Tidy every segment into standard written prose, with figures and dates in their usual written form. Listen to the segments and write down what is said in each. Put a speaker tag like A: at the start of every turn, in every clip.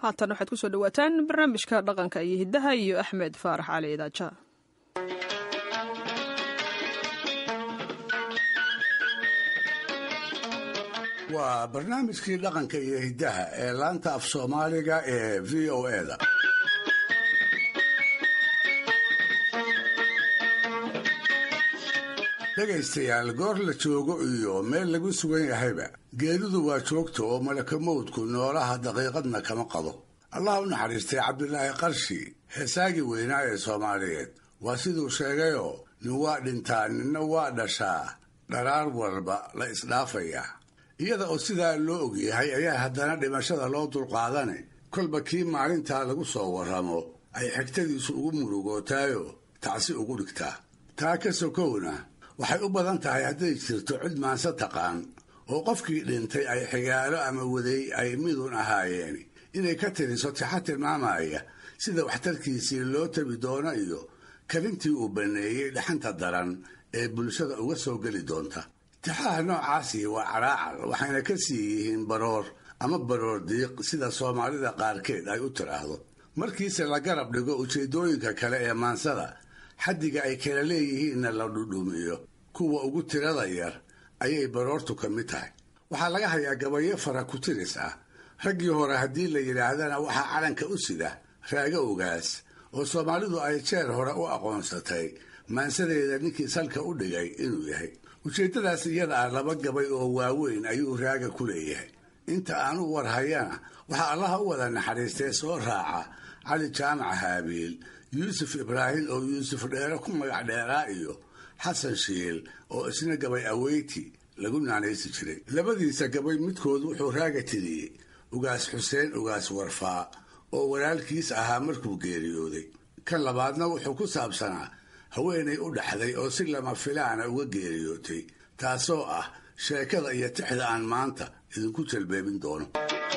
A: haatan waxaad ku soo dhawaataan barnaamijka dhaqanka iyo hiddaha iyo axmed faarax cali idaaja.
B: waa barnaamijkii dhaqanka iyo hiddaha ee laanta af soomaaliga ee v o e-da. dhegaystayaal, goor la joogo iyo meel lagu sugan yahayba geeridu waa joogta oo malakamowdku noolaha daqiiqadna kama qado. allah u naxariistay cabdilaahi qarshi, heesaagii weynaa ee soomaaliyeed, waa siduu sheegayoo nin waa dhintaa ninna waa dhashaa, dharaar walba la isdhaafayaa. iyada oo sidaa loo ogyahay ayaa haddana dhimashada loo dulqaadane kolba kii maalintaa lagu soo warramo ay xigtadiisu ugu murugootaayo tacsi ugu dhigtaa. taa ka sokowna waxay u badan tahay hadday jirto cid maanse taqaan oo qofkii dhintay ay xigaalo ama waday ay midun ahaayeen inay ka tiriso tixa tilmaamaya sida waxtarkiisii loo tabi doono iyo kalintii uu banneeyey dhaxanta daran ee bulshada uga soo geli doonta. tixaha noocaasi waa caraacal, waxayna ka sii yihiin baroor ama baroor diiq sida soomaalida qaarkeed ay u tiraahdo. markiise la garab dhigo ujeeddooyinka kale ee maansada, xaddiga ay kala leeyihiinna la dhudhumiyo, kuwa ugu tirada yar ayay baroortu ka mid tahay. waxaa laga hayaa gabayo fara ku tiris ah. raggii hore haddii la yidhaahdana waxaa calanka u sida raaga ogaas oo soomaalidu ay jeer hore u aqoonsatay maansadeeda ninkii salka u dhigay inuu yahay. ujeeddadaas iyada ah 2 gabay oo waaweyn ayuu raaga ku leeyahay. inta aan u warhayana waxaa allaha u wada naxariistay soo raaca cali jaamac haabiil, yuusuf ibraahim oo yuusuf dheere ku magac dheeraa iyo xasan shiil oo isna gabay aweyti lagu naanaysi jiray. labadiisa gabay midkood wuxuu raaga tiriyey ugaas xuseen ugaas warfaa oo walaalkiis ahaa markuu geeriyooday. kan labaadna wuxuu ku saabsanaa haweenay u dhaxday oo si lama filaana uga geeriyootay, taasoo ah sheekada iyo tixda aan maanta idinku jalbeebin doono.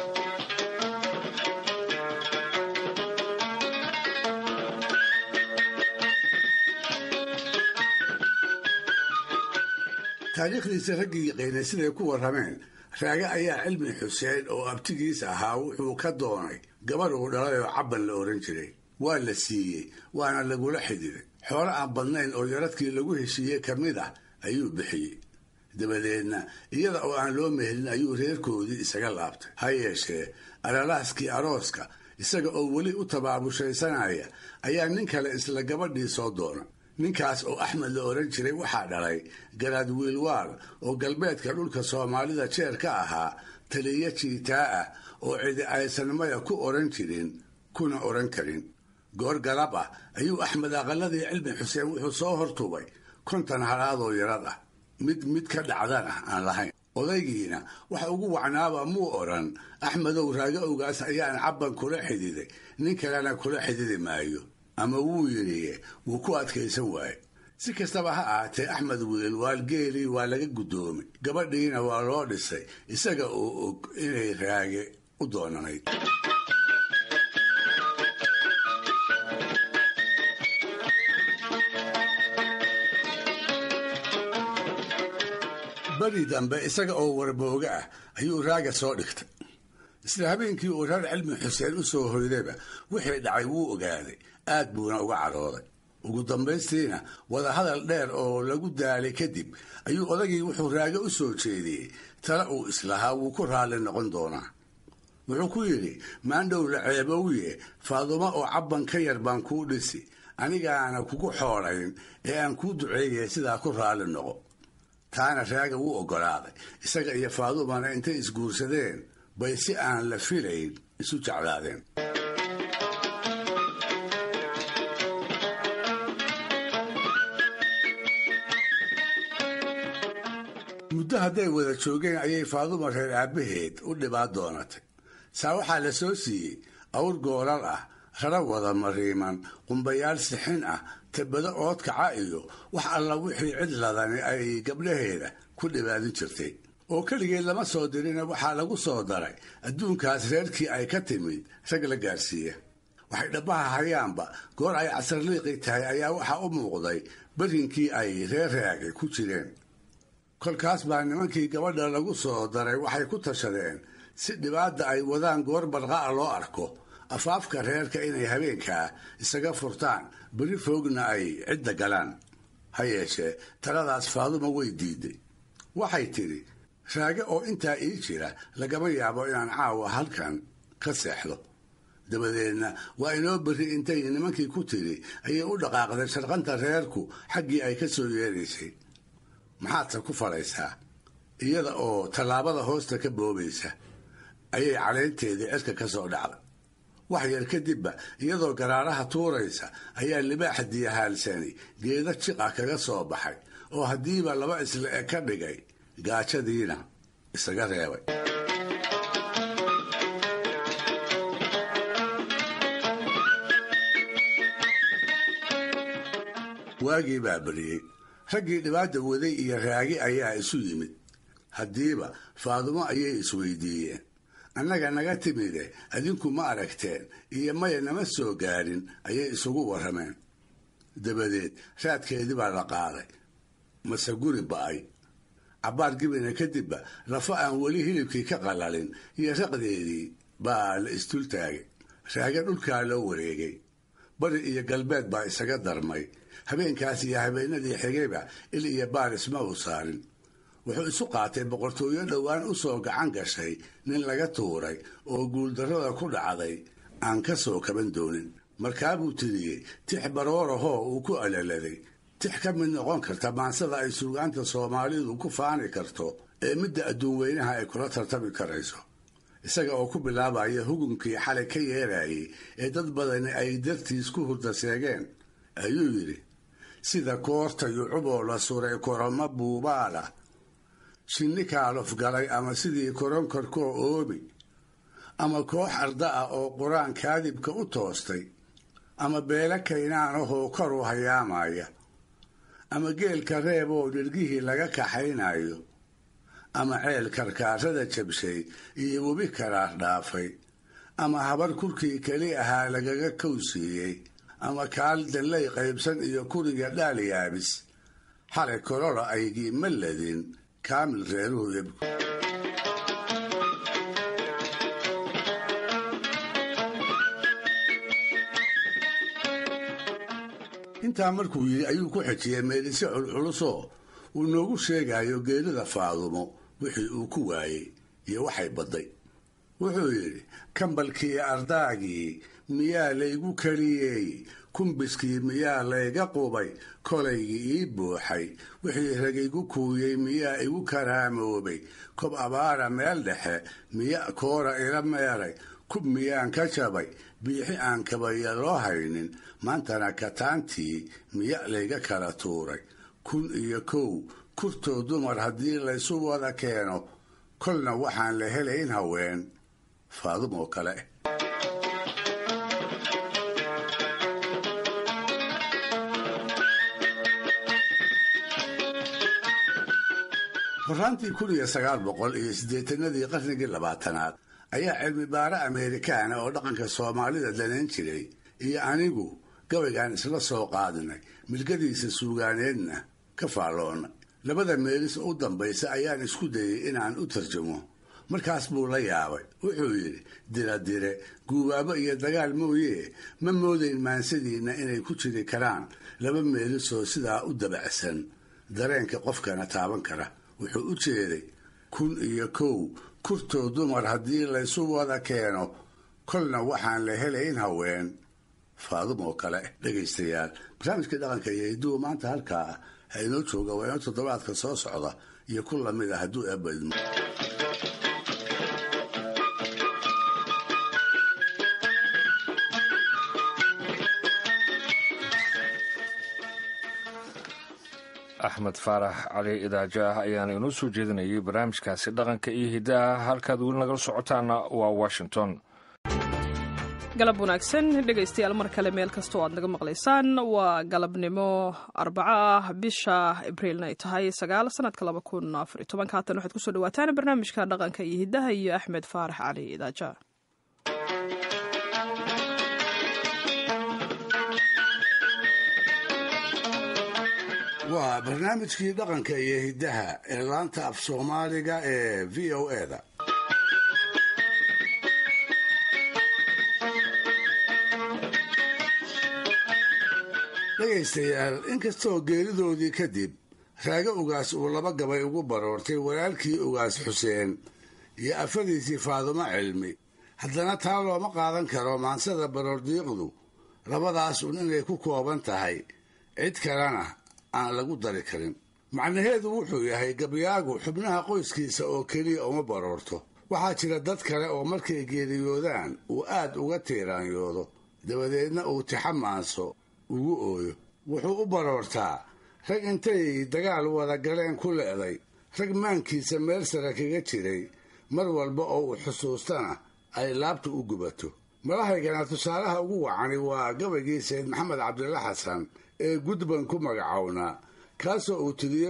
B: taariikhdiisa raggii yaqiinay siday ku warrameen, raage ayaa cilmi xuseen oo abtigiis ahaa wuxuu ka doonay gabar uu dhalay oo cabban la ohan jiray. waa la siiyey, waana lagula xididay. xoolo aan badnayn oo yaradkii lagu heshiiyey ka mid ah ayuu bixiyey. dabadeedna iyada oo aan loo mehelin ayuu reerkoodii isaga laabtay. ha yeeshee alalaaskii arooska isaga oo weli u tabaabushaysanaya ayaa nin kale isla gabadhii soo doona. ninkaas oo axmed la ohan jiray waxaa dhalay garaad wiilwaal oo galbeedka dhulka soomaalida jeer ka ahaa taliya jiitaa ah oo cidi aysan maya ku oran jirin kuna oran karin. goor galab ah ayuu axmed aqaladii cilmi xuseen wuxuu soo hortubay 50 halaadoo yarad ah, mid ka dhacdana aan lahayn. odaygiina waxa ugu wacnaaba muu odhan axmedow raaga ogaas ayaan cabban kula xididay, nin kalena kula xididi maayo. ama wuu yidhi wuu ku adkaysan waaye. si kastaba ha ahaatee axmed wiilwaal geelii waa laga guddoomay, gabadhiina waa loo dhisay isaga oo og inay raage u doonanayd. beri dambe isaga oo warbooga ah ayuu raaga soo dhigtay. isla habeenkii uu reer cilmi xuseen u soo hoydayba wixii dhacay wuu ogaaday, aad buuna uga cadhooday. ugu dambaystiina wadahadal dheer oo lagu daalay kadib ayuu odagii wuxuu raaga u soo jeediyey tala uu islahaa wuu ku raalli noqon doonaa. wuxuu ku yidhi, maandhow la ceebowiye faadumo oo cabban ka yar baan kuu dhisi, anigaana kugu xoolayn ee aan kuu duceeyay sidaa ku raalli noqo. taana raaga wuu oggolaaday. isaga iyo faadumana intay isguursadeen bay si aan la filayn isu jeclaadeen. muddo hadday wada joogeen ayay faaduma reer aabbaheed u dhibaa doonatay. saa waxaa la soo siiyey awr goolal ah, rara wada mariiman, qumbayaal sixin ah, tabado oodkaca iyo wax alla wixii cid ladani ay gabdhaheeda ku dhibaadin jirtay. oo keligeed lama soo dirina waxaa lagu soo daray adduunkaas reerkii ay ka timid rag la gaarsiiya. waxay dhabbaha hayaanba goor ay casarliiqi tahay ayaa waxaa u muuqday barinkii ay reer raagay ku jireen. kolkaas baa nimankii gabadha lagu soo daray waxay ku tashadeen si dhibaata ay wadaan goor barqa'a loo arko afaafka reerka inay habeenkaa isaga furtaan beri foogna ay cidda galaan. ha yeeshee taladaas Faadumo way diiday. waxay tidhi raage oo intaa ii jira lagama yaabo inaan caawa halkan ka seexdo. dabadeedna waa inoo berri intay nimankii ku tidhi ayay u dhaqaaqday sharqanta reerku xaggii ay ka soo yeeraysay. maxaadse ku falaysaa? iyada oo tallaabada hoosta ka boobaysa ayay caleynteedii cirka ka soo dhacday. wax yar kadibba iyadoo garaaraha tuuraysa ayaa libaaxa diyahaalsani geeda jiqa kaga soo baxay oo haddiiba laba isla e ka dhigay gaajadiina isaga reebay. waagii baa beriyey. raggii dhibaata waday iyo raagi ayaa isu yimid. haddiiba Faadumo ayay isweydiiyeen, annaga naga timide adinku ma aragteen iyo maya nama soo gaarin ayay isugu warrameen. dabadeed raadkeedii baa la qaaday. mase guri ba'ay. cabbaar gibina kadibba lafa aan weli hilibkii ka qalalin iyo raqdeedii baa la isdultaagay. raage dhulkaa loo wareegay. bari iyo galbeed baa isaga darmay. habeenkaas iyo habeenadii xigayba il iyo baaris ma u saarin. wuxuu isu qaatay boqortooyo dhowaan u soo gacan gashay nin laga tuuray oo guuldarrada ku dhacday aan ka soo kaban doonin. markaabuu tiriyey tix baroorahoo uu ku alaladay, tix ka mid noqon karta maansada ay suugaanta Soomaalidu ku faani karto ee midda adduun weynaha ay kula tartami karayso. isaga oo ku bilaabaya hugunkii xalay ka yeerayay ee dad badani ay dartiis ku hurda seegeen ayuu yidhi, sida koorta yucuboo la suray koroma buubaala, shinni kaalof galay ama sidii koronkorkoo oomi, ama koox arda ah oo qur-aan kaadibka u toostay, ama beelo kaynaanahoo kor u hayaamaya, ama geelka reeb oo dhirgihii laga kaxaynayo, ama ceel karkaarada jabshay iyo webi karaar dhaafay, ama habar kurkii keli ahaa lagaga kowsiiyey, ama kaal dallay qaybsan iyo kuriga dhaal yaabis. xalay kolola aygii ma ladin kaamil reeruhu yabku. intaa markuu yidhi ayuu ku xejiyey meelisyo culculusoo uu noogu sheegayo geerida Faadumo wixii uu ku waayey iyo waxay badday. wuxuu yidhi, kambalkii ardaagii miyaa laygu kaliyey, kumbiskii miyaa layga qubay, kolaygii ii buuxay, wixii ragaygu kuuyey miyaa igu karaamoobay, kob abaara meel dhexe miya koora ila meeray, kub miyaan ka jabay, biixi aan kabaya loo haynin, maantana kataantii miya layga kala tuuray, 1,000 kurtoo dumar haddii laysu wada keeno, kolna waxaan la helayn haween Faadumo oo kale. horaantii 1980 qarnigii 20aad ayaa cilmi baare Ameerikaana oo dhaqanka Soomaalida danayn jiray iyo anigu gabaygaan isla soo qaadinay, milkadiisa suugaaneedna ka faalloonnay. labada meelis u dambaysa ayaan isku dayay inaan u tarjumo. markaas buu la yaabay. wuxuu yidhi, diradire guubaabo iyo dagaal mooyee ma moodayn maansadiinna inay ku jiri karaan laba meelisoo sidaa u dabacsan, dareenka qofkana taaban kara. wuxuu u jeeday 1,000 kurtoo dumar haddii laysu wada keeno, kolna waxaan la helayn haween Faadumo oo kale. dhegaystayaal, barnaamijka dhaqanka iyo hiduhu maanta halkaa ha inoo jooga. waa inoo toddobaadka soo socda iyo ku lamid ah hadduu eebba idmo.
C: axmed faarax cali idaajaah ayaana inoo soo jeedinayay barnaamijkaasi dhaqanka iyo hiddaha. halkaad weli nagala socotaana waa Washington.
A: galab wanaagsan dhegaystayaal, mar kale meel kastoo aad naga maqlaysaan. waa galabnimo Arbaco ah, bisha Abriilna ay tahay 9 sanadka 2014. haatan waxaad kusoo dhawaataan barnaamijka dhaqanka iyo hiddaha iyo Axmed faarax cali idaajaah.
B: waa barnaamijkii dhaqanka iyo hiddaha ee laanta af Soomaaliga ee VOA-da. dhegaystayaal inkastoo geeridoodii kadib raago ugaas uu laba gabay ugu baroortay walaalkii ugaas xuseen iyo afadiisii faadumo cilmi, haddana taa looma qaadan karo maansada baroordiiqdu labadaas un inay ku kooban tahay, cid kalena aan lagu dari karin. macnaheedu wuxuu yahay gabyaagu xubnaha qoyskiisa oo keliya uma baroorto. waxaa jira dad kale oo markay geeriyoodaan uu aad uga tiiraanyoodo, dabadeedna uu tixamaanso ugu ooyo. wuxuu u baroortaa rag intay dagaal wada galeen ku le'day, rag maankiisa meel sare kaga jiray, mar walba oo uu xusuustana ay laabtu u gubato. malahaygana tusaalaha ugu wacani waa gabaygii sayid maxamed cabdilla xasan ee gudban ku magacownaa, kaasoo uu tiriyey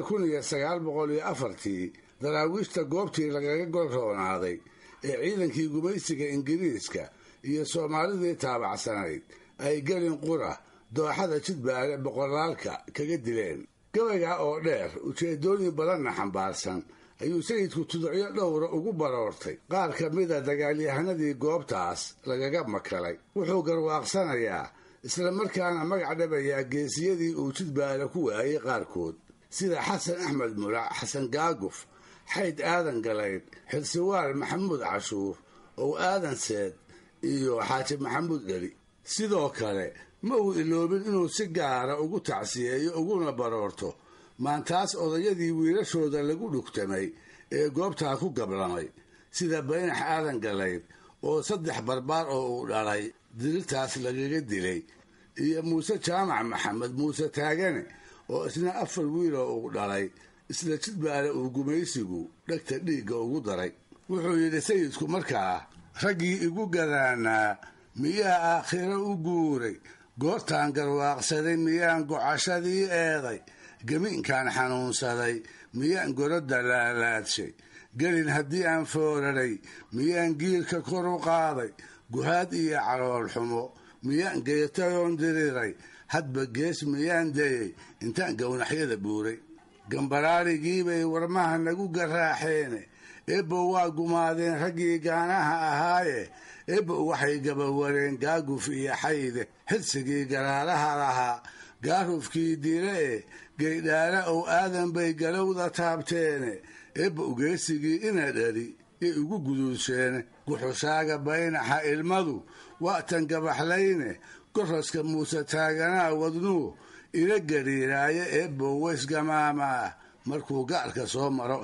B: 1904 daraawiishta goobtii lagaga gol roonaaday ee ciidankii gumaysiga ingiriiska iyo soomaalidii taabacsanayd ay gelin qura dooxada jidbaale boqolaalka kaga dileen. gabaygaa oo dheer ujeedooyin badanna xambaarsan ayuu sayidku tudocyo dhowra ugu baroortay qaar ka mida dagaalyahanadii goobtaas lagaga makalay. wuxuu garwaaqsanayaa isla markaana magac dhabayaa geesiyadii uu jidbaale ku waayey qaarkood, sida xasan axmed mulac, xasan gaaguf, xayd aadan galayd, xilsiwaal maxamuud cashuur, ow aadan seed iyo xaaji maxamuud dheli. sidoo kale ma uu iloobin inuu si gaara ugu tacsiyeeyo uguna baroorto maantaas odayadii wiilashooda lagu dhugtamay ee goobtaa ku gablamay, sida baynax aadan galayd oo 3 barbaar oo uu dhalay dirirtaas lagaga dilay, iyo muuse jaamac maxamed muuse taagane oo isna 4 wiiloo uu dhalay isla jidbaale uu gumaysigu dhegta dhiigga ugu daray. wuxuu yidhi sayidku markaa, raggii igu gadaanaa miyaa aakhiro u guuray, goortaan garwaaqsaday miyaan gocashadii eeday, gamiinkaan xanuunsaday miyaan gorodda laalaadshay, gelin haddii aan fooraray miyaan giirka kor u qaaday, guhaad iyo calool xumo miyaan geetayoon diriray, hadba gees miyaan dayey intaan gownaxyada buuray. gambaraarigiibay warmaha nagu garaaxeene, eebbo waa gumaadeen raggii gaanaha ahaaye, eebbo waxay gabawareen gaaguf iyo xayde, xilsigii garaalaha lahaa gaarufkii dile gaydhaala ow aadan bay galowda taabteene, eebbo ugeesigii ina dhali ee ugu guduusheene, guxushaaga baynaxa ilmadu waatan gabaxlayne, goroska muuse taaganaa wadnuu ila gariiraaye, eebbo waysgamaamaa markuu gaarka soo maro.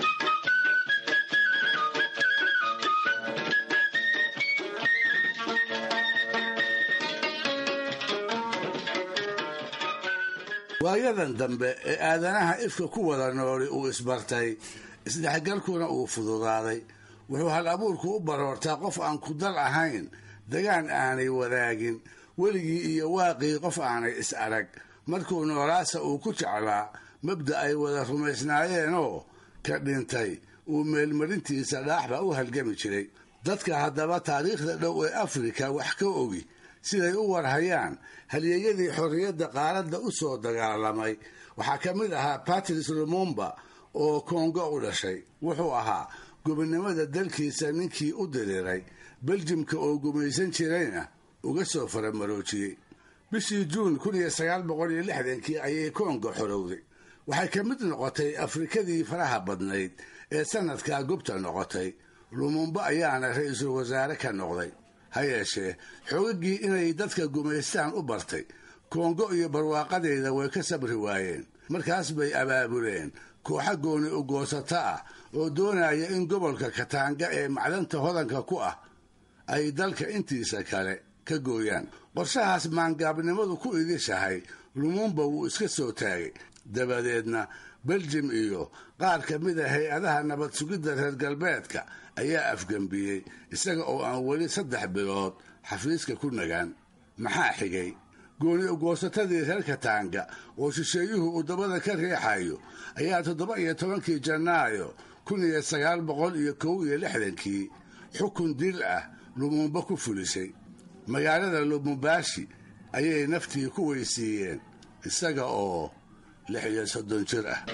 B: waayadan dambe ee aadanaha ifka ku wada nooli uu isbartay, isdhexgalkuna uu fududaaday, wuxuu hal abuurku u baroortaa qof aan ku dal ahayn, dagaan aanay wadaagin, weligii iyo waaqii qof aanay is arag, markuu noolaasa uu ku jeclaa mabda ay wada rumaysnaayeenoo ka dhintay uu meelmarintiisa dhaaxba u halgami jiray. dadka haddaba taariikhda dhow ee afrika wax ka ogi siday u warhayaan halyeeyadii xorriyadda qaaradda u soo dagaalamay waxaa ka mid ahaa Patrice Lumumba oo Kongo u dhashay. wuxuu ahaa gobonimada dalkiisa ninkii u diriiray, Beljimka oo gumaysan jirayna uga soo faramaroojiyey. bishii Juun 1960 ayay Kongo xorowday. waxay ka mid noqotay Afrikadii faraha badnayd ee sanadkaa gubta noqotay. Lumumba ayaana ra'iisul wasaare ka noqday. ha yeeshee xoogagii inay dadka gumaystaan u bartay Kongo iyo barwaaqadeeda way ka sabri waayeen. markaas bay abaabuleen kooxa gooni u goosata ah oo doonaya in gobolka Katanga ee macdanta hodanka ku ah ay dalka intiisa kale ka gooyaan. qorshahaas maangaabnimadu ku idishahay Lumumba wuu iska soo taagay. dabadeedna Beljim iyo qaar ka mid ah hay'adaha nabad sugidda reer galbeedka ayaa afgambiyey, isaga oo aan weli 3 bilood xafiiska ku nagaan. maxaa xigay? gooni u goosatadii reer Katanga oo shisheeyuhu uu dabada ka riixayo ayaa 17 Janaayo 1961 xukun dil ah Lumumba ku fulisay. magaalada Lubumbashi ayay naftii ku weysiiyeen isaga oo 36 jir ah.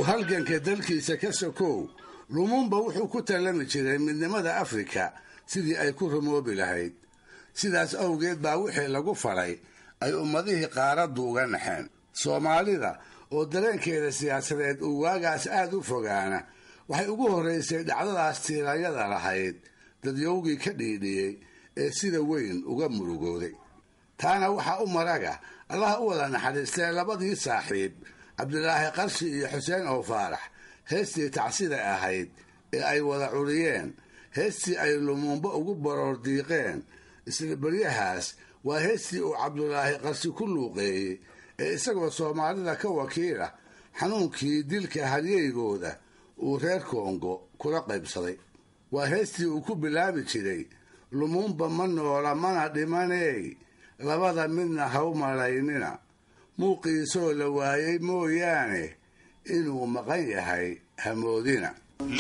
B: halganka dalkiisa ka sokow lumumba wuxuu ku tallami jiray midnimada afrika sidii ay ku rumoobi lahayd sidaas awgeed baa wixii lagu falay ay ummadihii qaaraddu uga naxeen soomaalida oo dareenkeeda siyaasadeed uu waagaas aad u fogaana waxay ugu horraysay dhacdadaas tiirayada lahayd dadyowgii ka dhiidhiyey ee sida weyn uga murugooday taana waxaa u maraga allaha u wada naxariistee labadii saaxiib cabdilaahi qarshi iyo xuseen oo faarax heestii tacsida ahayd ee ay wada curiyeen heestii ay lumumba ugu baroor diiqeen isla beryahaas waa heestii uu cabdulaahi qarshi ku luuqeeyey ee isagoo soomaalida ka wakiila xanuunkii dilka halyeygooda uu reer kongo kula qaybsaday waa heestii uu ku bilaabi jiray lumumba ma noola mana dhimaney labada midna ha u malaynina muuqiisoo la waayey mooyaane inuu maqan yahay hamoodina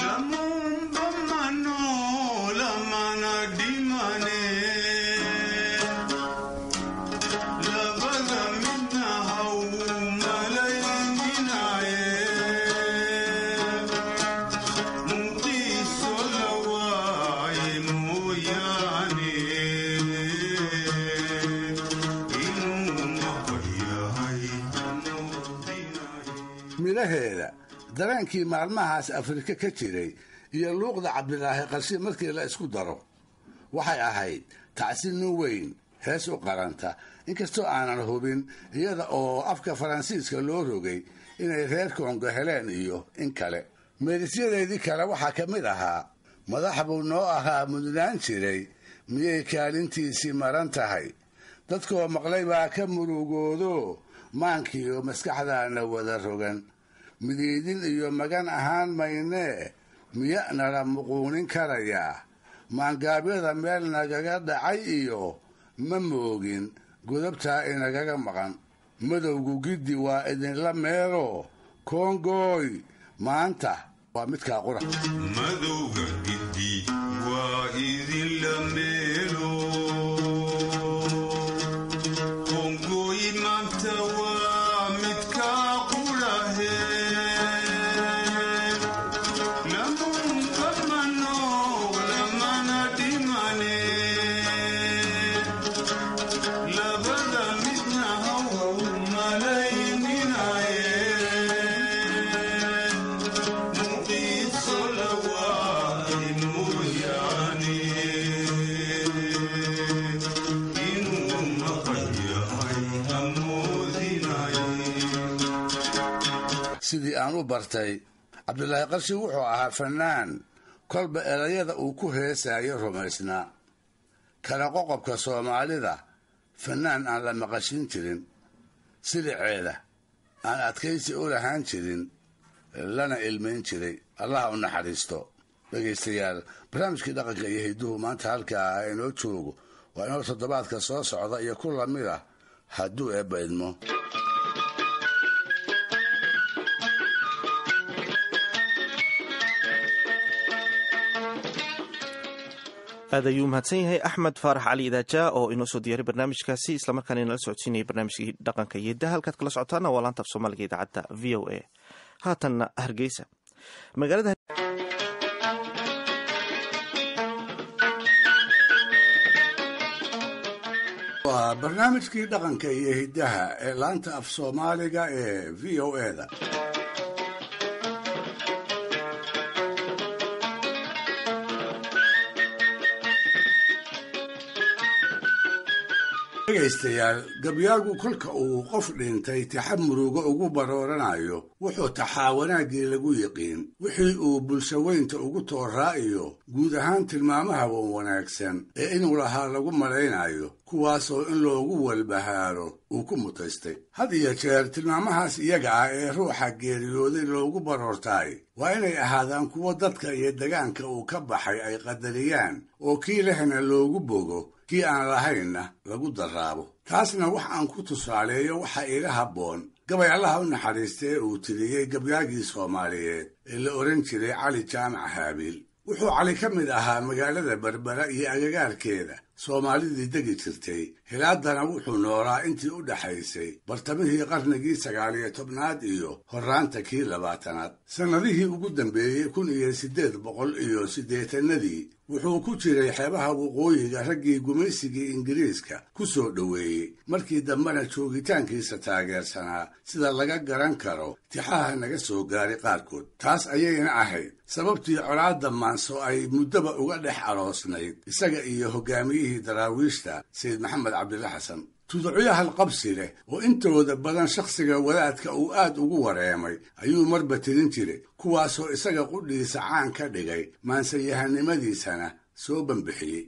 B: midhaheeda dareenkii maalmahaas afrika ka jiray iyo luuqda cabdilaahi qarshi markii la isku daro waxay ahayd tacsi nin weyn hees u qaranta inkastoo aanan hubin iyada oo afka faransiiska loo rogay inay reer kongo heleen iyo in kale meedisyadeedii kale waxaa ka mid ahaa madax buu noo ahaa mudnaan jiray miyay kaalintiisii maran tahay dadkoo maqlay baa ka murugoodo maankiiyo maskaxdaana wada rogan midiidin iyo magan ahaan maynee miya nala muquunin karayaa maangaabyada meel nagaga dhacay iyo ma moogin godobtaa inagaga maqan madowgu giddi waa idinla meelo koongooy maanta waa midkaa qura
D: madowga giddi waa idinla meelo koongooy maanta waa midkaa qurahe
B: sidii aan u bartay cabdilaahi qarshi wuxuu ahaa fannaan kolba erayada uu ku heesaayo rumaysnaa kala qoqobka soomaalida fannaan aan la maqashin jirin siliceeda aan adkaysi u lahaan jirin lana ilmayn jiray allaha u naxariisto dhegaystayaal barnaamijkii dhaqanka iyo hidduhu maanta halkaa ah inoo joogo waa inoo toddobaadka soo socda iyo ku lamid ah hadduu eebba idmo
E: aad ayuu mahadsan yahay axmed faarax cali idaaja oo inoo soo diyaaray barnaamijkaasi islamarkaana inala socodsiinayay barnaamijkii dhaqanka iyo hiddaha halkaad kala socotaana waa laanta af soomaaliga idaacadda v o a haatanna hargeysa magaalada
B: waa barnaamijkii dhaqanka iyo hiddaha ee laanta af soomaaliga ee v o eda dhegaystayaal gabyaagu kolka uu qof dhintay taxab murugo ugu barooranayo wuxuu taxaa wanaaggii lagu yiqiin wixii uu bulshaweynta ugu tooraa iyo guud ahaan tilmaamaha wan wanaagsan ee inuu lahaa lagu malaynayo kuwaasoo in loogu walbahaaro uu ku mutaystay had iyo jeer tilmaamahaas iyaga ah ee ruuxa geeriyooday loogu baroortaay waa inay ahaadaan kuwo dadka iyo degaanka uu ka baxay ay qadariyaan oo kii lehna loogu bogo kii aan lahaynna lagu daraabo taasna wax aan ku tusaaleeyo waxa iila habboon gabay allaha u naxariistay ee uu tiriyey gabyaagii soomaaliyeed ee la odhan jiray cali jaamac haabiil wuxuu cali ka mid ahaa magaalada berbera iyo agagaarkeeda soomaalidii degi jirtay hilaadana wuxuu noolaa intii u dhaxaysay bartamihii qarnigii 19aad iyo horraanta kii 20aad sannadihii ugu dambeeyey 1880nadii wuxuu ku jiray xeebaha waqooyiga raggii gumaysigii ingiriiska ku soo dhoweeyey markii dambena joogitaankiisa taageersanaa sida laga garan karo tixaha naga soo gaaray qaarkood taas ayayna ahayd sababtii colaadda maanso ay muddaba uga dhex aroosnayd isaga iyo hoggaamiyihii daraawiishta sayid maxamed cabdilla xasan tuducyaal qabsi leh oo intooda badan shakhsiga wadaadka uu aad ugu wareemay ayuu marba tirin jiray kuwaasoo isaga qudhiisa caan ka dhigay maansayahanimadiisana soo banbixiyey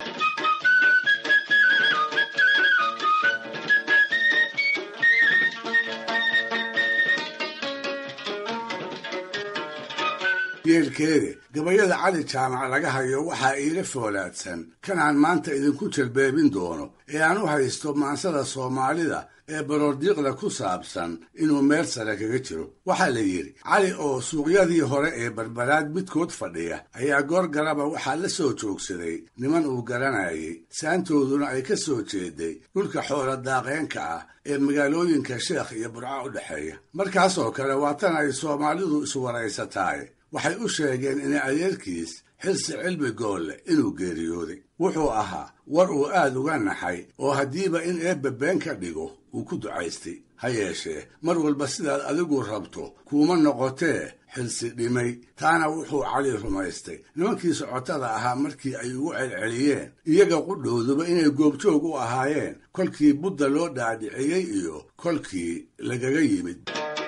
B: yeelkeede gabayada cali jaamac laga hayo waxaa iila foolaadsan kanaan maanta idinku jalbeebin doono ee aan u haysto maansada soomaalida ee baroordiiqda ku saabsan inuu meel sare kaga jiro waxaa la yidhi cali oo suuqyadii hore ee barbaraad midkood fadhiya ayaa goor galaba waxaa la soo joogsaday niman uu garanayay saantooduna ay ka soo jeeday dhulka xoola daaqeenka ah ee magaalooyinka sheekh iyo burco u dhexeeya markaasoo kale waa tan ay soomaalidu iswaraysataay waxay u sheegeen in adeerkiis xilsi cilmi goolle inuu geeriyooday wuxuu ahaa war uu aad uga naxay oo haddiiba in eebbe been ka dhigo uu ku ducaystay ha yeeshee mar walba sidaad adigu rabto kuuma noqotee xilsi dhimay taana wuxuu cali rumaystay nimankii socotada ahaa markii ay ugu celceliyeen iyaga qudhooduba inay goobjoog u ahaayeen kolkii budda loo dhaadhiciyey iyo kolkii lagaga yimid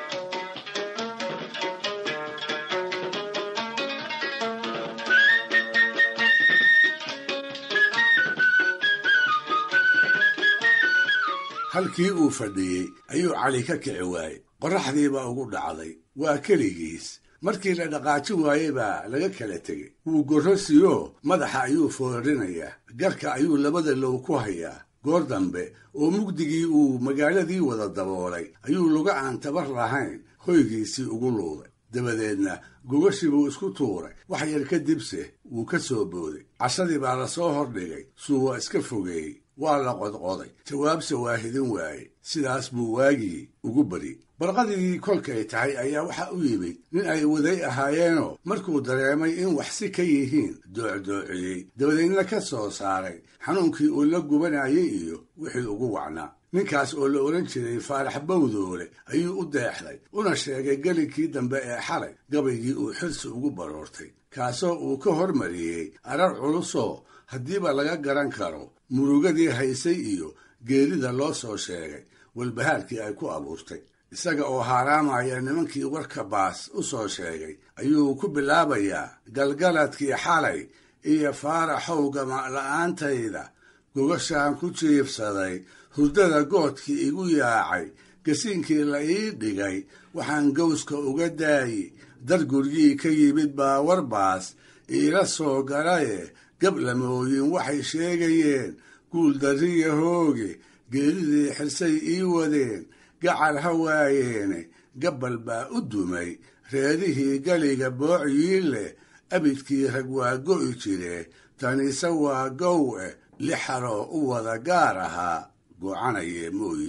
B: halkii uu fadhiyey ayuu cali ka kici waayey qorraxdiibaa ugu dhacday waa keligiis markii la dhaqaajin waayey baa laga kala tegey wuu gorrosiyo madaxa ayuu foorrinayaa garka ayuu labada low ku hayaa goor dambe oo mugdigii uu magaaladii wada daboolay ayuu luga aan tabar lahayn hoygiisii ugu luuday dabadeedna gogashii buu isku tuuray wax yar kadibse wuu ka soo booday cashadii baa la soo hordhigay suu waa iska fogeeyey waa la qodqoday jawaabse waa hidin waaye sidaas buu waagii ugu bari barqadii kolkay tahay ayaa waxa u yimid nin ay waday ahaayeenoo markuu dareemay in wax si ka yihiin doocdoociyey dabadeedna ka soo saaray xanuunkii uu la gubanayay iyo wixii ugu wacnaa ninkaas oo la odhan jiray faarax bawdoole ayuu u deexday una sheegay gelinkii dambe ee xalay gabaygii uu xilsi ugu baroortay kaasoo uu ka hormariyey arar culusoo haddiiba laga garan karo murugadii haysay iyo geerida loo soo sheegay walbahaarkii ay ku abuurtay isaga oo haaraamaya nimankii warka baas u soo sheegay ayuu ku bilaabayaa galgaladkii xalay iyo faaraxow gama'la'aantayda gogashaan ku jiifsaday hurdada goodkii igu yaacay gasiinkii la ii dhigay waxaan gawska uga daayi dar guryii ka yimid baa warbaas iila soo galaye gablamooyin waxay sheegayeen guuldarriya hooge geeridii xirsay ii wadeen gacal ha waayeene gabbal baa u dumay reerihii galiga boociyii leh abidkii rag waa go'i jire taniise waa gowe lixaroo u wada gaar ahaa gocanayee mooyi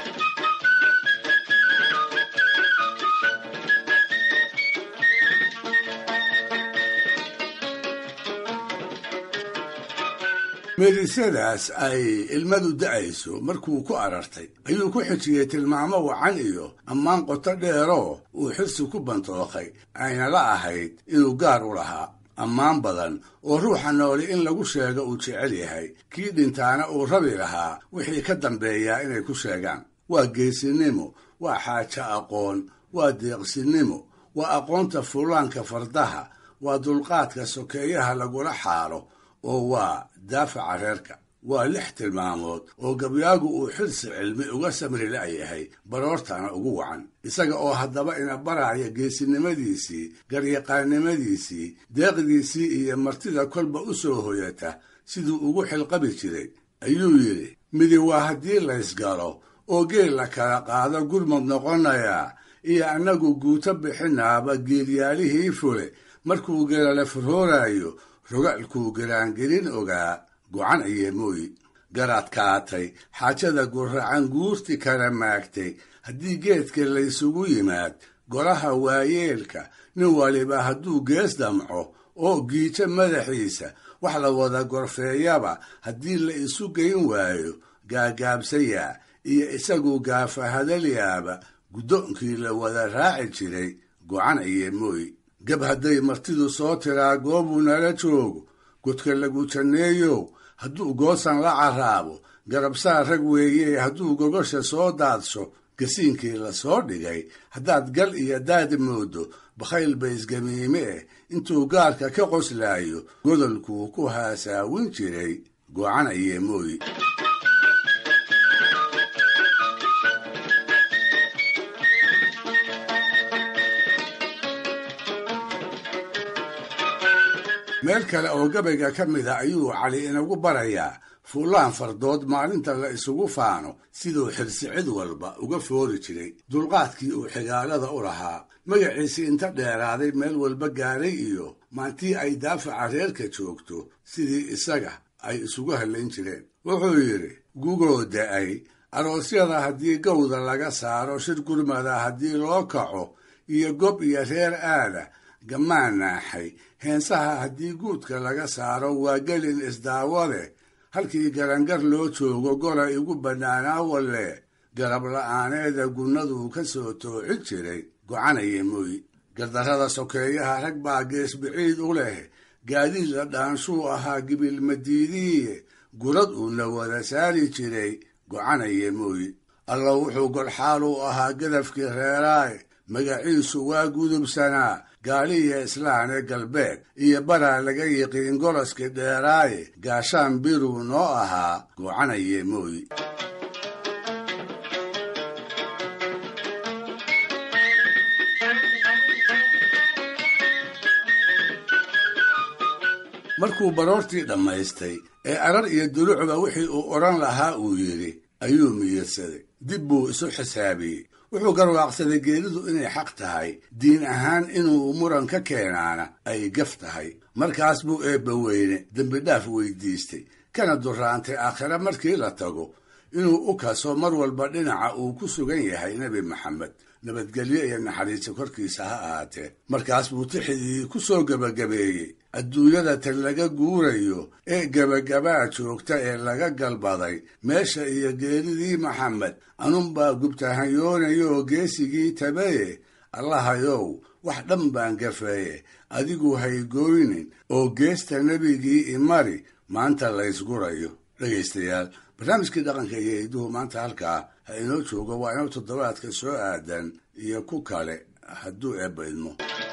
B: meedisyadaas ay ilmadu da'ayso markuu ku arartay ayuu ku xijiyey tilmaamo wacan iyo ammaan qoto dheeroo uu xilsi ku bantookay ayna la ahayd inuu gaar u lahaa ammaan badan oo ruuxa nooli in lagu sheego uu jecel yahay kii dhintaana uu rabi lahaa wixii ka dambeeyaa inay ku sheegaan waa geesinimo waa xaajo aqoon waa deeqsinimo waa aqoonta fuulaanka fardaha waa dulqaadka sokeeyaha lagula xaalo oo waa daafaca reerka waa 6 tilmaamood oo gabyaagu uu xilsi cilmi uga samri la'yahay baroortana ugu wacan isaga oo haddaba ina baraya geesinimadiisii garyaqaannimadiisii deeqdiisii iyo martida kolba u soo hoyata siduu ugu xilqabi jiray ayuu yidhi midi waa haddii laysgalo oo geel la kala qaado gurmud noqonayaa iyo annagu guuto bixinaaba geelyaalihii fule markuu geelale furhooraayo rogaalkuu garaangelin ogaa gocan ayee mooyi garadkaatay xaajada guracan guurti kala maagtay haddii geedka laysugu yimaad golaha waayeelka nin waliba hadduu gees damco oo giijo madaxiisa wax la wada gorfeeyaba haddii la isu geyn waayo gaagaabsayaa iyo isagu gaafa hadalyaaba guddoonkii la wada raaci jiray gocanaya mooy gab hadday martidu soo tiraa goobuu nala joogo godka lagu janneeyow hadduu goosan la carraabo garabsaar rag weeye hadduu gogosha soo daadsho gasiinkii la soo dhigay haddaad gal iyo daad moodo bakhayl ba isgamiime intuu gaarka ka qoslaayo godolkuu ku haasaawin jiray gocanaya mooy meel kale oo gabayga ka mida ayuu cali inagu barayaa fuulaan fardood maalinta la isugu faano siduu xirsi cid walba uga foori jiray dulqaadkii uu xigaalada u lahaa magaciisii inta dheeraaday meel walba gaaray iyo maantii ay daafaca reerka joogto sidii isaga ay isugu hallayn jireen wuxuu yidhi gugoo da'ay aroosyada haddii gowda laga saaro shir gurmada haddii loo kaco iyo gob iyo reer aada gammaan naaxay heensaha haddii guudka laga saaro waa gelin isdaawade halkii garangar loo joogo gola igu bannaanaa walle garab la'aaneeda gunnaduu ka soo toocin jiray gocanaya mooy gardarrada sokeeyaha rag baa gees biciid u leh gaadiid la dhaanshuu ahaa gibil madiidiiye gurad uuna wada saari jiray gocanaya mooy alla wuxuu golxaal u ahaa gadafkii reeraaye magaciisu waa gudubsanaa gaaliya islaane galbeed iyo baraa laga yiqiin goloskii dheeraaye gaashaan biruu noo ahaa gocanaya mooy markuu baroortii dhammaystay ee arar iyo dulucba wixii uu odhan lahaa uu yidhi ayuu miyirsaday dib buu isu xisaabiyey wuxuu garwaaqsaday geeridu inay xaq tahay diin ahaan inuu muran ka keenaana ay gaf tahay markaas buu eebba weyne dembidhaaf weydiistay kana duraantay aakhire markii la tago inuu u kaso mar walba dhinaca uu ku sugan yahay nebi maxamed nabadgelyo iyo naxariista korkiisa ha ahaatee markaas buu tixidii ku soo gebagabeeyey adduunyada tan laga guurayo ee gebagabaa joogta ee laga galbaday meesha iyo geeridii maxamed anunbaa gubtahanyoonayoo geesigii tabaye allahayow wax dhan baan gafeeye adigu haygooynin oo geesta nebigii imari maanta laysgurayo dhegaystayaal barnaamijkii dhaqanka iyo hidduhu maanta halkaa ha inoo joogo waa inoo toddobaadka soo aadan iyo ku kale hadduu eebba idmo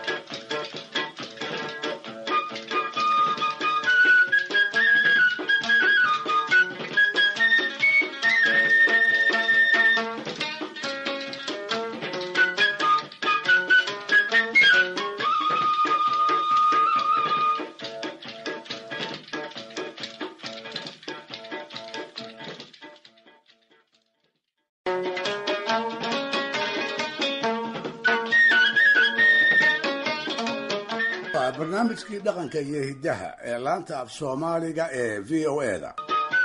B: barnaamijkii dhaqanka iyo hiddaha ee laanta af soomaaliga ee v o eda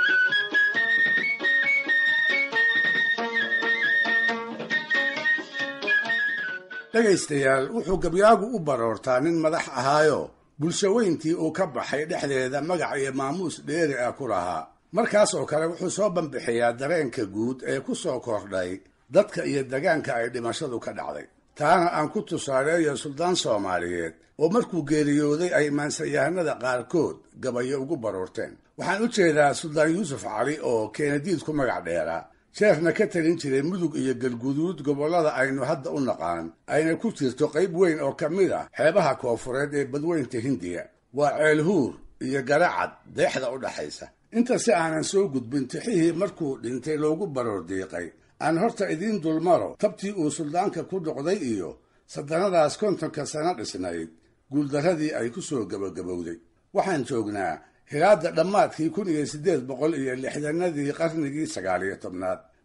B: dhegaystayaal wuxuu gabyaagu u baroortaa nin madax ahaayo bulsho weyntii uu ka baxay dhexdeeda magac iyo maamuus dheeri ah ku lahaa markaas oo kale wuxuu soo banbixiyaa dareenka guud ee ku soo kordhay dadka iyo degaanka ay dhimashadu ka dhacday taana aan ku tusaaleeyo suldaan soomaaliyeed oo markuu geeriyooday ay maansayahanada qaarkood gabayo ugu baroorteen waxaan u jeedaa suldaan yuusuf cali oo keenadiid ku magac dheeraa sheefna ka talin jiray mudug iyo galguduud gobollada aynu hadda u naqaan ayna ku jirto qayb weyn oo ka mid ah xeebaha koofureed ee badweynta hindiya waa ceelhuur iyo garacad deexda u dhaxaysa inta si aanan soo gudbin tixihii markuu dhintay loogu baroor diiqay aan horta idiin dulmaro tabtii uu suldaanka ku noqday iyo sadanadaas 50 sano dhisnayd guuldarradii ay ku soo gabagabowday waxaan joognaa hilaada dhammaadkii 1860 qarnigii 19aad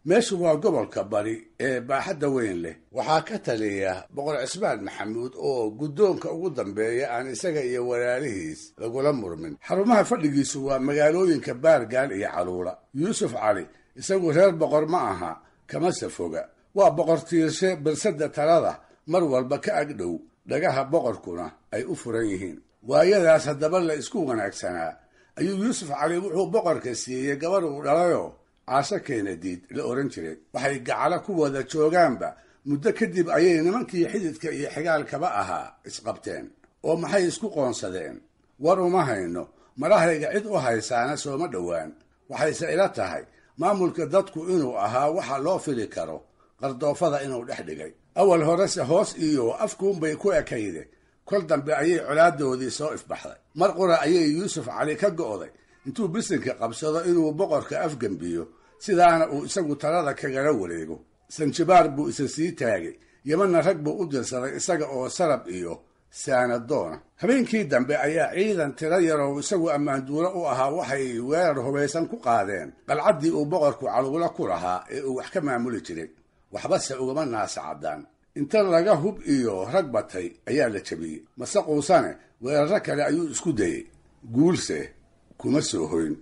B: meeshu waa gobolka bari ee baaxadda weyn leh waxaa ka taliya boqor cismaan maxamuud oo guddoonka ugu dambeeya aan isaga iyo walaalihiis lagula murmin xarumaha fadhigiisu waa magaalooyinka baargaal iyo caluula yuusuf cali isagu reer boqor ma aha kamase foga waa boqor tiirshe balsadda talada mar walba ka agdhow dhagaha boqorkuna ay u furan yihiin waayadaas haddaba la isku wanaagsanaa ayuu yuusuf cali wuxuu boqorka siiyey gabadh uu dhalayoo caasho keenadiid la ohan jiray waxay gacalo ku wada joogaanba muddo kadib ayay nimankii xididka iyo xigaalkaba ahaa isqabteen oo maxay isku qoonsadeen war uma hayno marahayga cid u haysaana sooma dhowaan waxayse ila tahay maamulka dadku inuu ahaa waxa loo fili karo qardoofada inuu dhex dhigay awal horese hoos iyo afkuunbay ku ekayde kol dambe ayay colaadoodii soo ifbaxday mar qura ayay yuusuf cali ka go'day intuu bisinka qabsado inuu boqorka afgembiyo sidaana uu isagu talada kagala wareego sanjibaar buu isa sii taagay yemanna rag buu u dirsaday isaga oo sarab iyo saanadoona habeenkii dambe ayaa ciidan tiro yarow isagu ammaanduuro u ahaa waxay weerar hubaysan ku qaadeen qalcaddii uu boqorku caluulo ku lahaa ee uu wax ka maamuli jiray waxbase ugama naasacaddaan inta laga hub iyo rag batay ayaa la jabiyey mase quusane weerarro kale ayuu isku dayey guulse kuma soo hoyn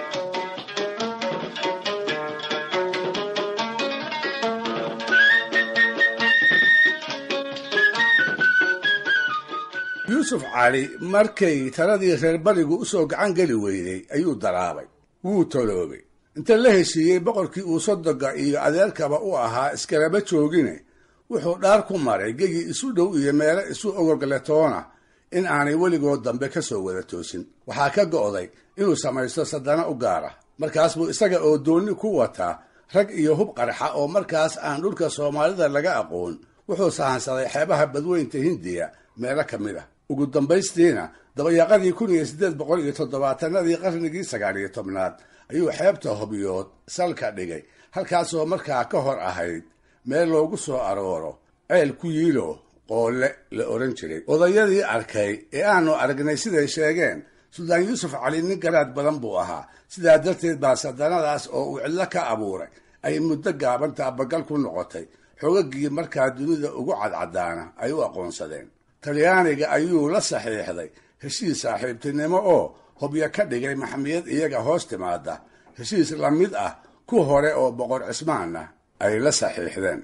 B: yuusuf cali markay taladii reer barigu u soo gacan geli weyday ayuu daraabay wuu toloobay inta la heshiiyey boqorkii uu sodoga iyo adeerkaba u ahaa iskalaba joogine wuxuu dhaar ku maray gegi isu dhow iyo meelo isu ogogletoona in aanay weligood dambe ka soo wada toosin waxaa ka go'day inuu samaysto sadana u gaara markaas buu isaga oo doonni ku wataa rag iyo hub qarxa oo markaas aan dhulka soomaalida laga aqoon wuxuu sahansaday xeebaha badweynta hindiya meelo ka mid ah ugu dambaystiina dabayaaqadii 1870 qarnigii 19 ayuu xeebta Hobyood salka dhigay halkaasoo markaa ka hor ahayd meel loogu soo arooro ceel ku yiilo qoole la oran jiray odayadii arkay ee aanu aragnay siday sheegeen suldaan yuusuf cali nin garaad badan buu ahaa sidaa darteed baa sadanadaas oo uu cidlo ka abuuray ay muddo gaaban taabagal ku noqotay xoogagii markaa dunida ugu cadcadaana ay u aqoonsadeen talyaaniga ayuu la saxiixday heshiis saaxiibtinimo oo Hobyo ka dhigay maxamiyad iyaga hoos timaada heshiis la mid ah ku hore oo boqor Cismaanna ay la saxiixdeen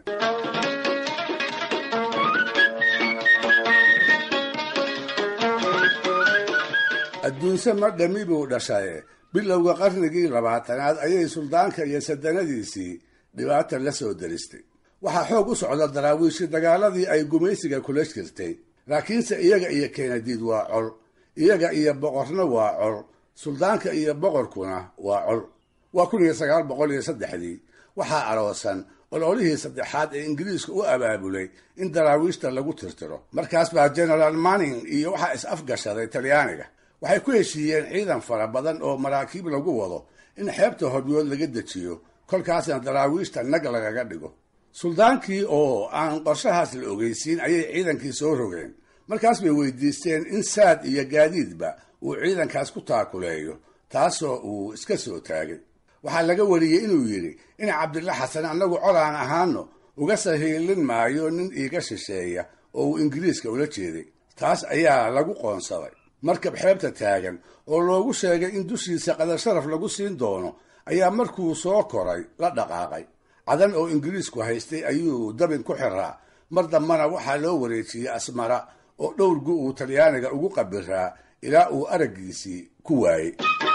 B: adduunse ma dhami buu dhashay bilowga qarnigii 20aad ayay suldaanka iyo sadanadiisii dhibaata la soo daristay waxaa xoog u socda daraawiish dagaaladii ay gumaysiga kula jirtay laakiinse iyaga iyo keenadiid waa col iyaga iyo boqorna waa col suldaanka iyo boqorkuna waa col waa 1903 waxaa aroosan ololihii saddexaad ee ingiriiska u abaabulay in daraawiishta lagu tirtiro markaas baa General Manning iyo waxa is afgashaday Talyaaniga waxay ku heshiiyeen ciidan fara badan oo maraakiib lagu wado in xeebta Hobyood laga dejiyo kolkaasna daraawiishta nag lagaga dhigo suldaankii oo aan qorshahaas la ogeysiin ayay ciidankii soo rogeen markaas bay weydiisteen in saad iyo gaadiidba uu ciidankaas ku taakuleeyo taasoo uu iska soo taagay waxaa laga wariyey inuu yidhi in Cabdilla Xasan annagu colaan ahaano uga sahiilin maayo nin iiga shisheeya oo uu ingiriiska ula jeeday taas ayaa lagu qoonsaday markab xeebta taagan oo loogu sheegay in dushiisa qadar sharaf lagu siin doono ayaa markuu soo koray la dhaqaaqay cadan oo ingiriisku haystay ayuu dabin ku xiraa mar dambana waxaa loo wareejiyey Asmara oo dhowrgu uu Talyaaniga ugu qabiraa ilaa uu araggiisii ku waayey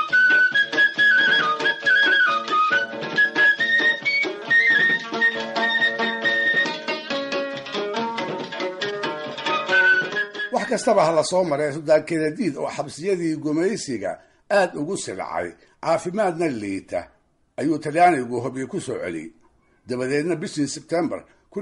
B: wax kastaba hala soo maray suldaan Keenadiid oo xabsiyadii gumaysiga aad ugu silcay caafimaadna liita ayuu Talyaanigu Hobyo ku soo celiyay dabadeedna bishii September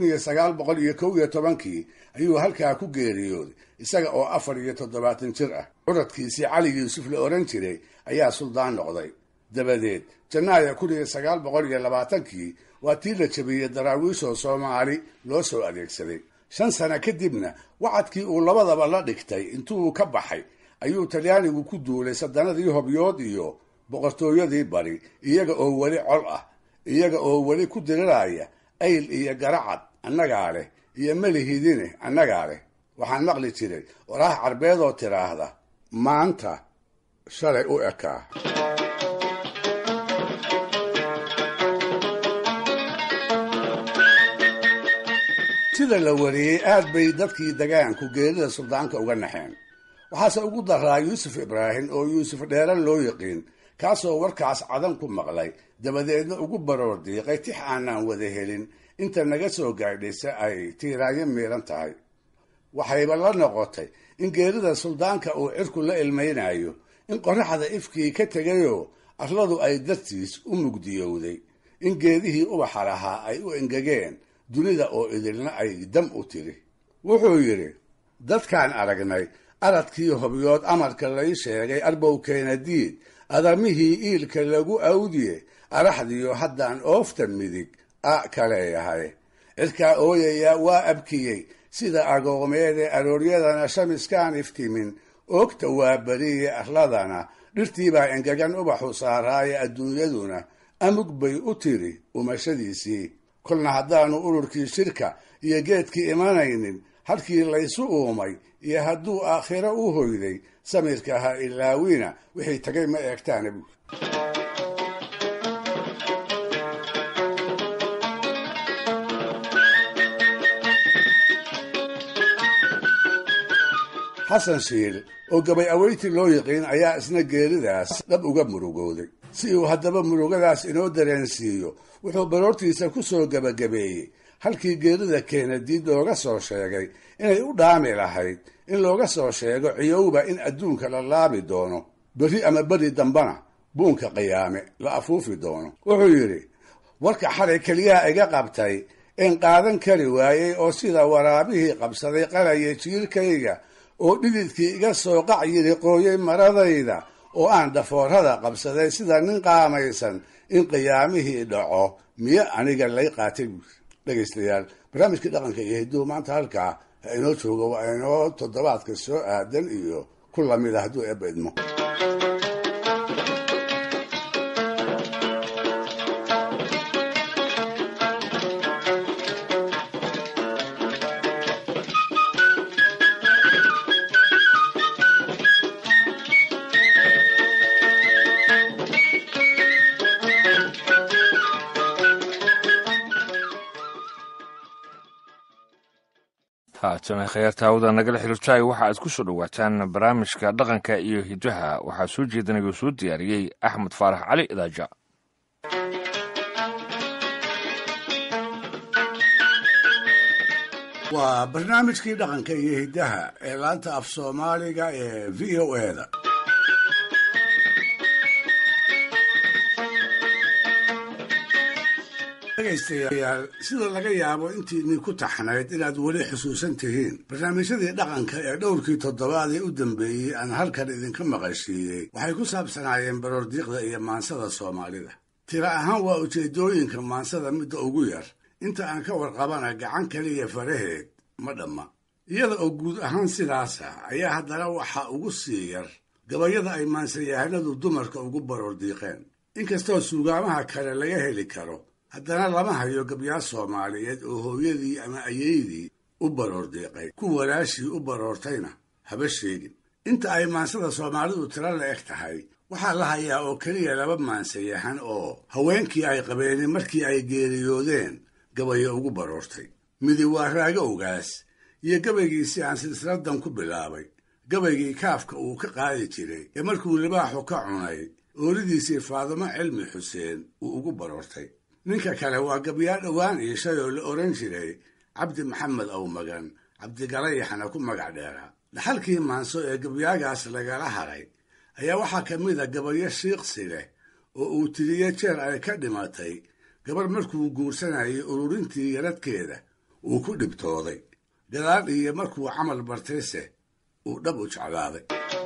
B: 1911 ayuu halkaa ku geeriyooday isaga oo 74 jir ah curadkiisii Cali Yuusuf la oran jiray ayaa suldaan noqday dabadeed Janaayo 1920 waa tii la jabiyay daraawiisho Soomaali loo soo adeegsaday 5 sano kadibna wacadkii uu labadaba la dhigtay intuu ka baxay ayuu Talyaanigu ku duulay sadanadii Hobyood iyo boqortooyadii bari iyaga oo wali col ah iyaga oo weli ku diriraya ayl iyo garacad annagaa leh iyo melihidine annagaa leh. waxaan maqli jiray waraah carbeedoo tiraahda maanta shalay u ekaa. sida la wariyey aad bay dadkii degaanku geerida suldaanka uga naxeen. waxaase ugu daraa yuusuf ibraahim oo yuusuf dheere loo yiqiin, kaasoo warkaas cadan ku maqlay dabadeedna ugu baroor diiqay tix aanaan wada helin inta naga soo gaadhaysa ay tiiraayo miiran tahay. waxayba la noqotay in geerida suldaanka uu cirku la ilmaynayo, in qorraxda ifkii ka tegayoo arladu ay dartiis u mugdiyowday, in geedihii ubaxa lahaa ay u engegeen, dunida oo idilna ay dam u tiri. wuxuu yidhi dadkaan aragnay aradkii hobyood amarka lay sheegay arbowkeena diid, adamihii iilka lagu awdiye araxdiyo haddaan oofta midig a kaleeyahay. cirkaa ooyaya waa abkiyey sida agoomeede arooryadana shamiskaan iftimin, oogta waa beriye arladana dhirtiibaa engegan ubaxu saaraaye adduunyaduna amug bay u tiri umashadiisii. kolna haddaanu ururkii shirka iyo geedkii imanaynin, halkii laysu uumay iyo hadduu aakhiro u hoyday, samirka ha ilaawina wixii tagay ma eegtaana buur. xasan shiil oo gabay aweyti loo yiqiin ayaa isna geeridaas dhab uga murugooday. si uu haddaba murugadaas inoo dareensiiyo, wuxuu baroortiisa ku soo gebagabeeyey halkii geerida keenadiid looga soo sheegay inay u dhaami lahayd in looga soo sheego ciyowba in adduunka la laabi doono, berri ama beri dambana buunka qiyaame la afuufi doono. wuxuu yidhi warka xalay keliyaha iga qabtay een qaadan kari waayey oo sida waraabihii qabsaday qalaya jiirkayga, oo dhididkii iga soo qac yiri qooyey maradayda, oo aan dhafoorada qabsaday sida nin qaamaysan in qiyaamihii dhaco miyo aniga lay qaatay buuri. dhegaystayaal, barnaamijkii dhaqanka iyo hiduhu maanta halkaa ha inoo joogo, waa inoo toddobaadka soo aadan iyo ku lamida hadduu eebba idmo.
C: haatana khayaartaawada nagala xiriirtaay waxa aad ku soo dhowaataan barnaamijka dhaqanka iyo hidaha. waxaa soo jeedinayoo soo diyaariyey axmed faarax cali idaaja.
B: waa barnaamijkii dhaqanka iyo hidaha ee laanta af soomaaliga ee v o eda. dhegaystayaal, sida laga yaabo intiinii ku taxnayd inaad weli xusuusan tihiin barnaamijyadii dhaqanka ee dhowrkii toddobaad ee u dambeeyey aan halkan idinka maqashiiyey waxay ku saabsanaayeen baroordiiqda iyo maansada soomaalida. tira ahaan waa ujeedooyinka maansada midda ugu yar, inta aan ka warqabana gacan kaliya faraheed ma dhamma. iyada oo guud ahaan sidaasa ayaa haddana waxa ugu sii yar gabayada ay maansayahanadu dumarka ugu baroordiiqeen. inkastoo suugaamaha kale laga heli karo, haddana lama hayo gabyaa soomaaliyeed oo hooyadii ama ayeydii u baroordiiqay, ku walaashii u baroortayna haba sheegin. inta ay maansada soomaalidu tiro la eg tahay, waxaa la hayaa oo keliya 2 maansayahan oo haweenkii ay qabeeni markii ay geeriyoodeen gabayo ugu baroortay. midi waa Raago Ogaas iyo gabaygiisii aan silsiladan ku bilaabay, gabaygii kaafka uu ka qaadi jiray ee markuu libaaxu ka cunay ooridiisii Faadumo Cilmi Xuseen uu ugu baroortay. ninka kale waa gabyaa dhowaan iishay oo la oran jiray Cabdi Maxamed Awmagan, Cabdigalayaxna ku magac dheeraa. dhaxalkii maanso ee gabyaagaas lagala haray ayaa waxaa ka mid a gabayo shiiqsi leh oo uu tiriye jeer ay ka dhimatay gabar markuu guursanayay ururintii yaradkeeda uu ku dhibtooday, gadaal iyo markuu camal bartayse uu dhab u jeclaaday.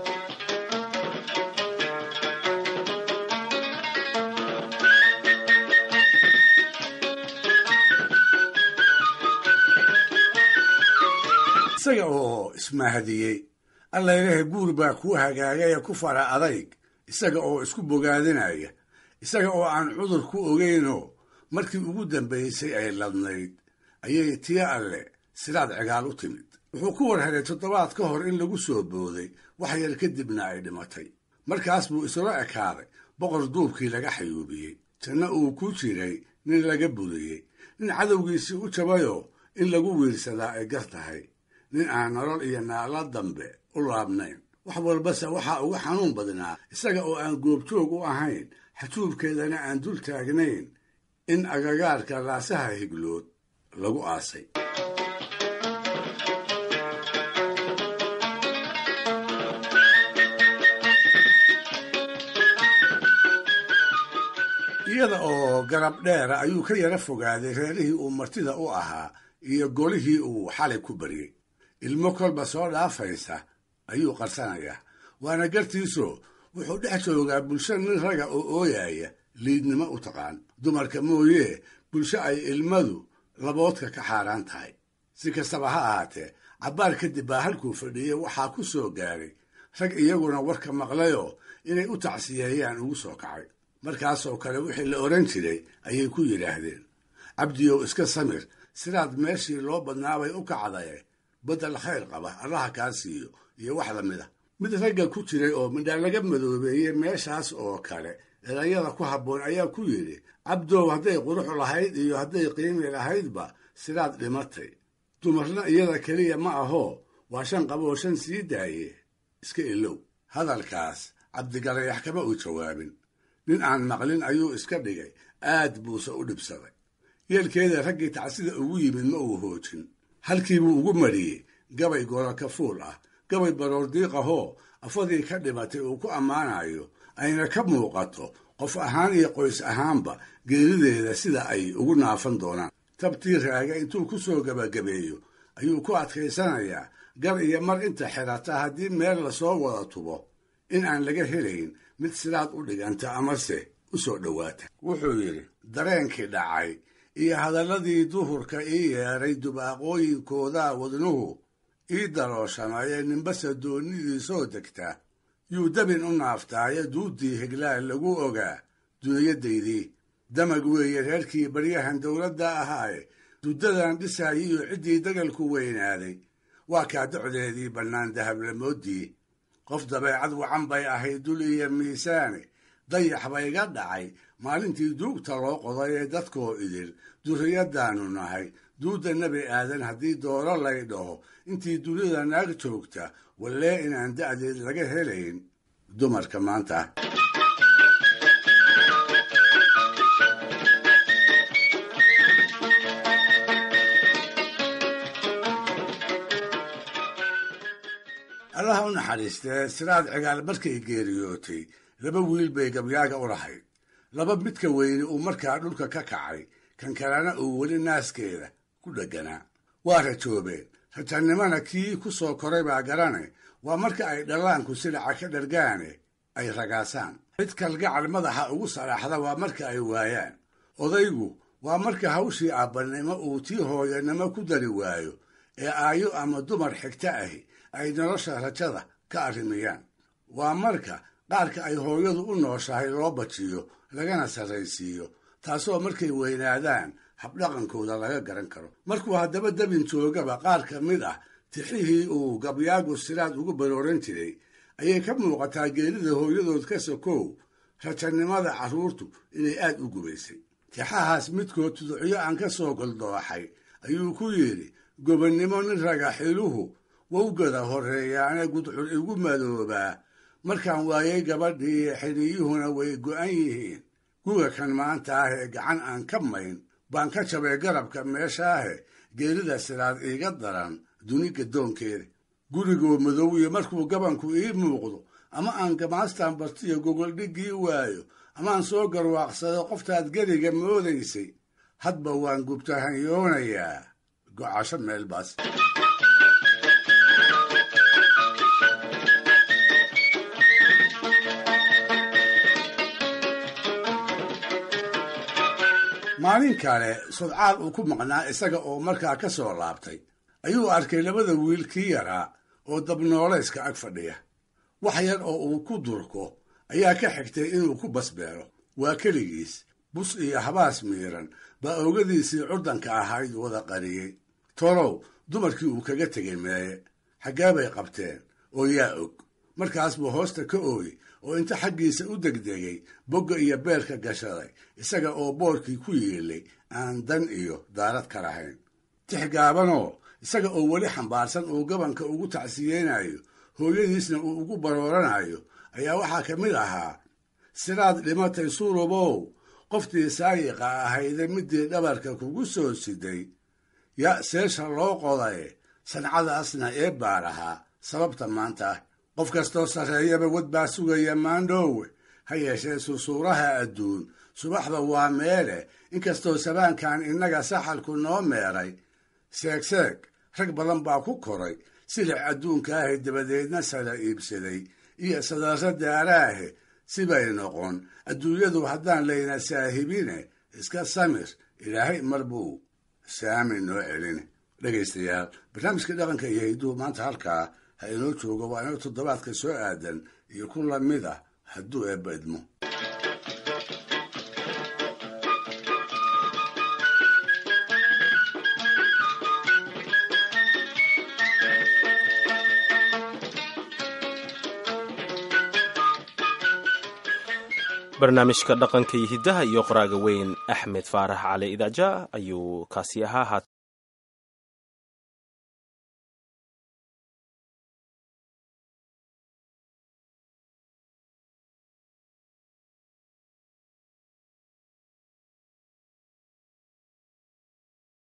B: isaga oo ismahadiyey, alla ilaah guur baa kuu hagaagaya ku fara adayg, isaga oo isku bogaadinaya, isaga oo aan cudur ku ogeynoo markii ugu dambaysay ay ladnayd ayay tii alle siraad cigaal u timid. wuxuu ku war helay 7 ka hor in lagu soo booday, wax yar kadibna ay dhimatay. markaas buu isula ekaaday boqor duubkii laga xayuubiyey, janno uu ku jiray nin laga buriyey, nin cadowgiisii u jabayoo in lagu wiirsadaa ay gar tahay, nin aan nolol iyo naala dambe u laabnayn. wax walbase waxaa uga xanuun badnaa isaga oo aan goobjoog u ahayn, xajuubkeedana aan dul taagnayn, in agagaarka laasaha higlood lagu aasay. iyada oo garab dheera ayuu ka yara fogaaday reerihii uu martida u ahaa iyo golihii uu xalay ku baryey. ilmo kolba soo dhaafaysa ayuu qarsanayaa, waana gartiisoo wuxuu dhex joogaa bulsho nin raga oo ooyaya liidnimo u taqaan, dumarka mooyee bulsho ay ilmadu laboodka ka xaaraan tahay. si kastaba ha ahaatee, cabbaar kadib baa halkuu fadhiyey waxaa ku soo gaaray rag iyaguna warka maqlayoo inay u tacsiyeeyaan ugu soo kacay. markaasoo kale wixii la odhan jiray ayay ku yidhaahdeen, cabdiyow iska samir, siraad meeshii loo badnaabay u kacdaye beddel khayr qaba allaha kaa siiyo, iyo wax lamida. mid ragga ku jiray oo midhaa laga madoobeeyey meeshaas oo kale erayada ku habboon ayaa ku yidhi, cabdow hadday qurux lahayd iyo hadday qiimi lahaydba siraad dhimatay, dumarna iyada keliya ma ahoo waa 5 qaboo 5 sii daaye, iska ilow. hadalkaas cabdigalayax kama u jawaabin, nin aan maqlin ayuu iska dhigay, aad buuse u dhibsaday. yeelkeeda raggii tacsida ugu yimid ma uu hoojin, halkiibuu ugu mariyey gabay goolka fuul ah, gabay baroordiiq ahoo afadii ka dhimatay uu ku ammaanayo, ayna ka muuqato qof ahaan iyo qoys ahaanba geerideeda sida ay ugu naafan doonaan. tabtii raaga intuu ku soo gabagabeeyo ayuu ku adkaysanayaa gar iyo mar inta xirata haddii meel lasoo wada tubo in aan laga helayn mid siraad u dhiganta amase u soo dhowaata. wuxuu yidhi, dareenkii dhacay iyo hadalladii duhurka ii yeedhay dubaaqooyinkoodaa wadnuhu ii darooshamaye ninbase doonnidii soo degta, yuu dabin u naaftaaye duuddii higlaal lagu ogaa duniyadaydii. damag weeye reerkii baryahan dowladda ahaaye, duddadan dhisaayay iyo ciddii dagalku weynaaday, waa kaa docdeedii bannaan dahablamooddii. qof dabeecad wacan bay ahayd dul iyo miisaane, dayax ba iga dhacay maalintii duugta loo qoday ee dadkoo idil durriyaddaannu nahay, duudda nebi aadan haddii dooro lay dhaho, intii dunida naag joogta wallee inaan da'deed laga helayn dumarka maanta. allaha u naxariistee, siraad cigaal markay geeriyootay 2 wiil bay gabyaaga u lahayd. 2 midka weyne uu markaa dhulka ka kacay, kan kalena uu weli naaskeeda ku dhegganaa. waa rajoobeen, rajannimana kii ku soo koray baa garane, waa marka ay dhallaanku silaca ka dhargaane ay ragaasaan. mid kalgacal madaxa ugu salaaxda waa marka ay waayaan. odaygu waa marka hawshii aabbannimo uu tii hooyanimo ku dari waayo, ee aayo ama dumar xigta ahi ay nolosha rajada ka arrimiyaan. waa marka qaarka ay hooyadu u nooshahay loo bajiyo lagana sarraysiiyo, taasoo markay weynaadaan habdhaqankooda laga garan karo. markuu haddaba dabin joogaba qaar ka mid ah tixihii uu gabyaagu siraad ugu barooran jiray ayay ka muuqataa geerida hooyadood ka sokow rajannimada carruurtu inay aad u gubaysay. tixahaas midkood tuducyo aan ka soo goldooxay ayuu ku yidhi, gobonnimo nin raga xiluhu wowgada horreeyaane gudcur igu madoobaa, markaan waayay gabadhii xidhiyuhuna way go'an yihiin. guga kan maanta ah ee gacan aan ka mayn baan ka jabay garabka meeshaahe, geerida siraad iiga daran duni gadoonkeeda. gurigoo madow iyo markuu gabanku ii muuqdo, ama aan gamaastaan bartiyo gogoldhiggii waayo, amaan soo garwaaqsado qoftaad geriga moodaysay, hadba waan gubtahanyoonayaa gocasho meelbaas. maalin kale sodcaal uu ku maqnaa isaga oo markaa ka soo laabtay ayuu arkay 2 wiil kii yaraa oo dabnoolayska ag fadhiya. wax yar oo uu ku durko ayaa ka xigtay inuu ku basbeelo. waa keligiis, bus iyo habaas miiran baa oogadiisii curdanka ahayd wada qariyey. torow dumarkii uu kaga tegay meeye xaggee bay qabteen oo yaa og. markaas buu hoosta ka ooyey oo inta xaggiisa u degdegay bogga iyo beelka gashaday isaga oo boorkii ku yeelay aan dan iyo daarad ka lahayn. tix gaabanoo isaga oo weli xambaarsan uu gabanka ugu tacsiyeynayo hooyadiisna uu ugu barooranayo ayaa waxaa ka mid ahaa: siraad dhimatay surubow qoftii saayiqa ahayde midii dhabarka kugu soo siday, ya seesha loo qodaye sancadaasna ee baar ahaa sababta maanta ah. qof kastoo sarreeyaba wad baa sugaya maandhoowe, ha yeeshee susuuraha adduun subaxda waa meele, inkastoo sabaankan innaga saxalku noo meeray. seegseeg rag badan baa ku koray silic adduunkaahe dabadeedna sala iibsaday iyo sadarro daaraahe sibay noqon adduunyadu haddaan layna saahibine iska samir, ilaahay mar buu saami noo celin. dhegaystayaal, barnaamijka dhaqanka iyo hidduhu maanta halkaa ha inoo joogo. waa inoo toddobaadka soo aadan iyo ku lamid ah hadduu eebba idmo.
E: barnaamijka dhaqanka iyo hiddaha iyo qoraaga weyn axmed faarax cali idaaja ayuu kaasi ahaa.